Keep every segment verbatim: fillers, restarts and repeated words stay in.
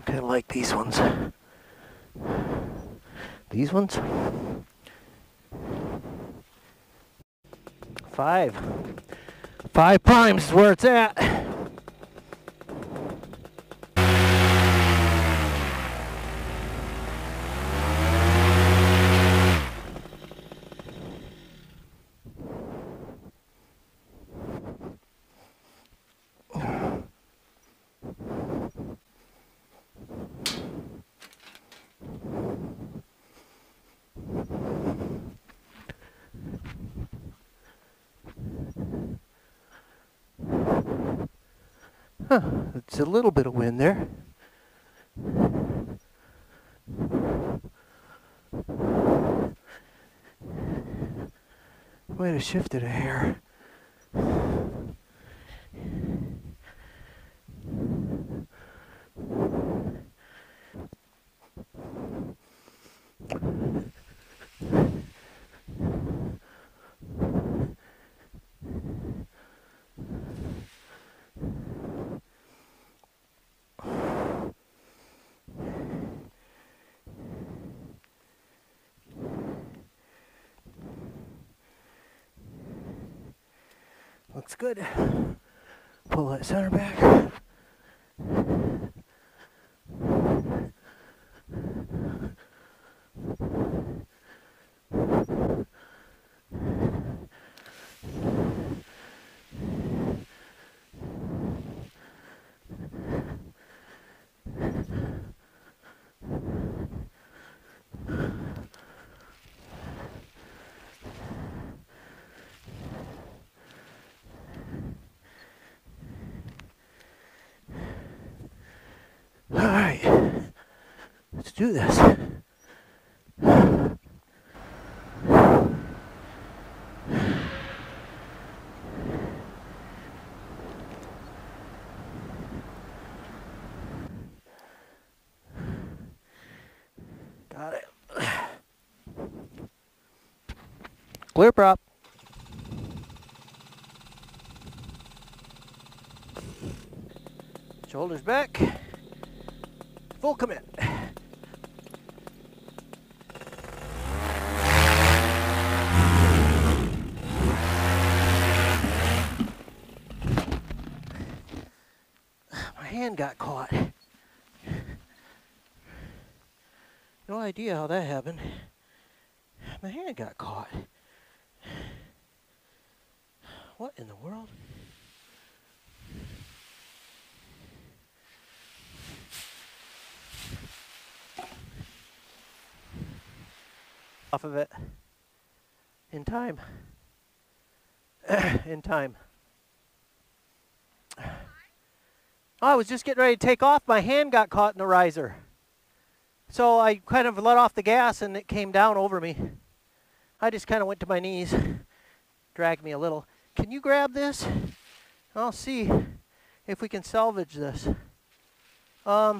Kind of like these ones. These ones? Five. Five primes is where it's at. Huh, it's a little bit of wind there. Might have shifted a hair. Looks good. Pull that center back. All right, let's do this. Got it. Clear prop. Shoulders back. Full commit. My hand got caught. No idea how that happened. My hand got caught. What in the world? Off of it. In time. In time. Oh, I was just getting ready to take off. My hand got caught in the riser. So I kind of let off the gas and it came down over me. I just kind of went to my knees. Dragged me a little. Can you grab this? I'll see if we can salvage this. Um...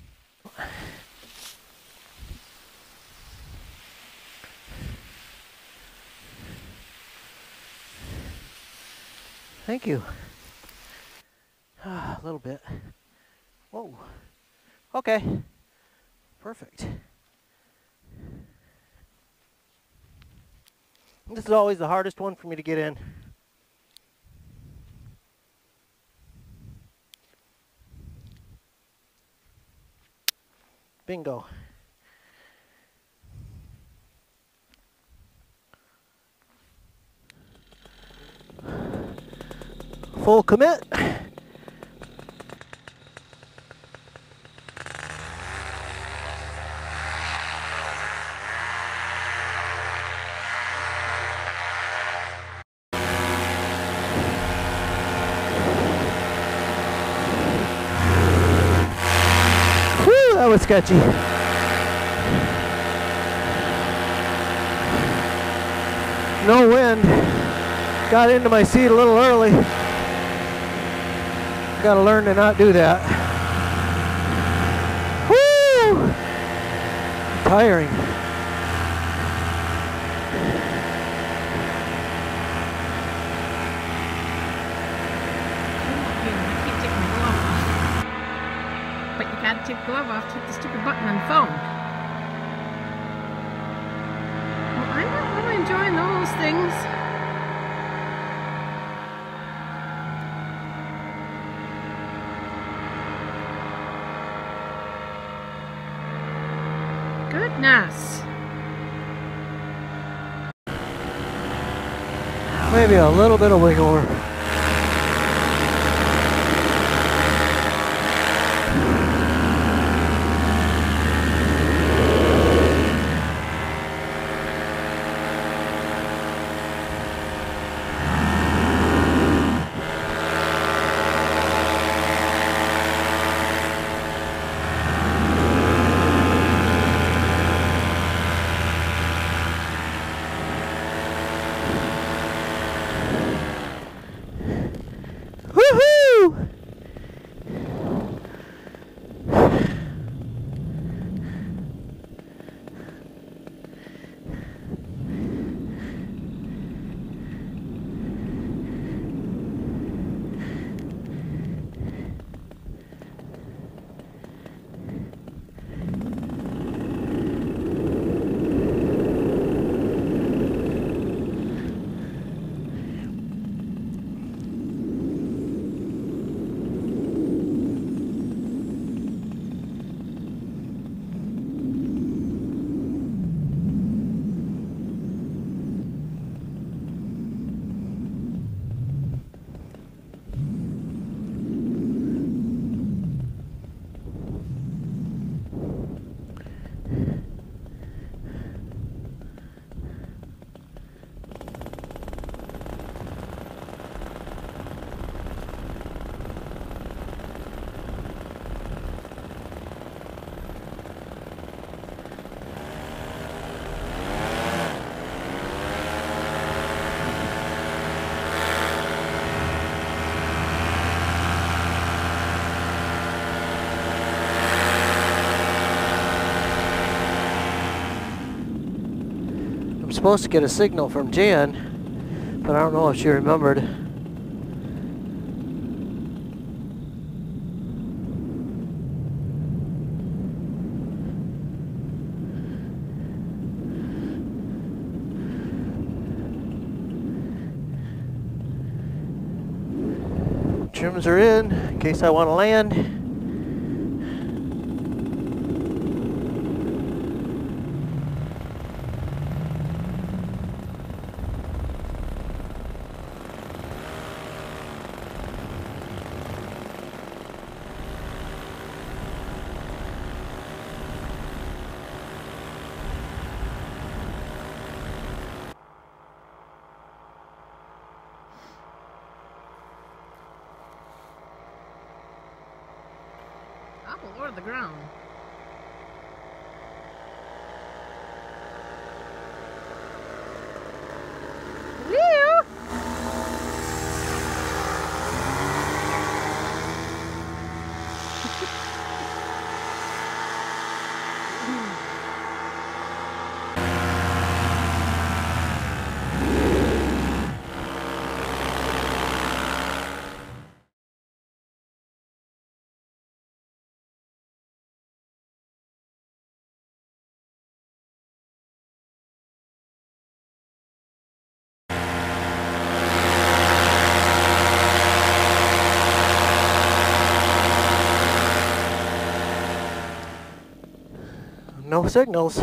Thank you. Ah, a little bit. Whoa. Okay. Perfect. This is always the hardest one for me to get in. Bingo. Full commit. Whew, that was sketchy. No wind. Got into my seat a little early. Got to learn to not do that. Woo! Tiring. But you can. to take the glove off to hit the stupid button on the phone. Well, I'm not really enjoying those things. Goodness. Maybe a little bit of wiggle over. Woohoo! Supposed to get a signal from Jan, but I don't know if she remembered. Trims are in, in case I want to land. I'll lower the ground. Leo! No signals.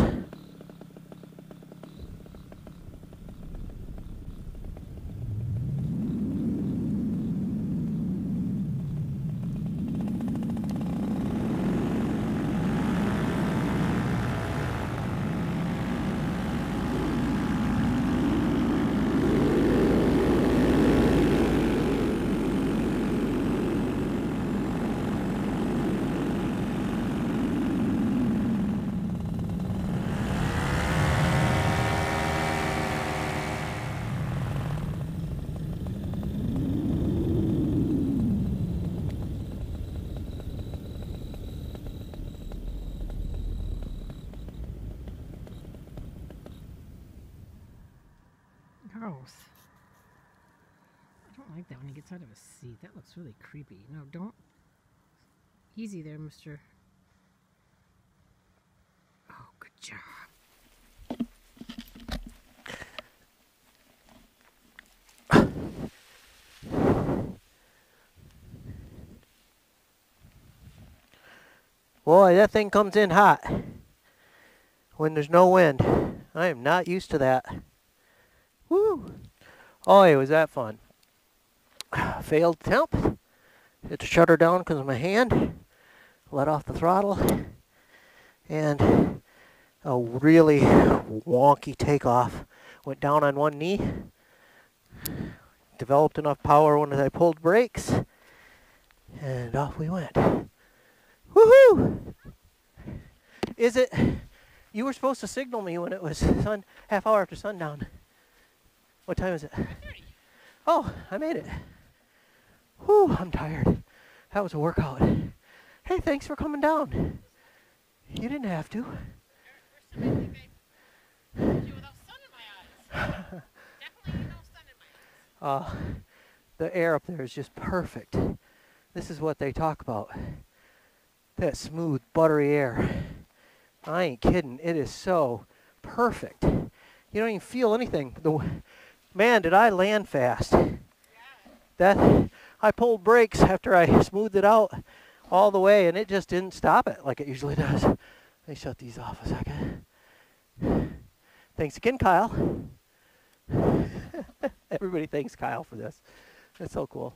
Gross. I don't like that when he gets out of his seat. That looks really creepy. No, don't. Easy there, mister. job. Boy, that thing comes in hot when there's no wind. I am not used to that. Woo! Oh, was that fun. Failed attempt. Hit the shutter down because of my hand. Let off the throttle. And a really wonky takeoff. Went down on one knee. Developed enough power when I pulled brakes. And off we went. Woohoo! Is it... You were supposed to signal me when it was sun, half hour after sundown. What time is it? Oh, I made it. Whew, I'm tired. That was a workout. Hey, thanks for coming down. You didn't have to. uh, the air up there is just perfect. This is what they talk about. That smooth, buttery air. I ain't kidding. It is so perfect. You don't even feel anything. The, man, did I land fast. That I pulled brakes after I smoothed it out all the way, and it just didn't stop it like it usually does. Let me shut these off a second. Thanks again, Kyle. Everybody thanks Kyle for this. That's so cool.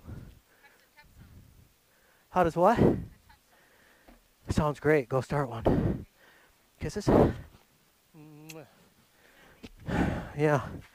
How does what? Sounds great. Go start one. Kisses? Yeah.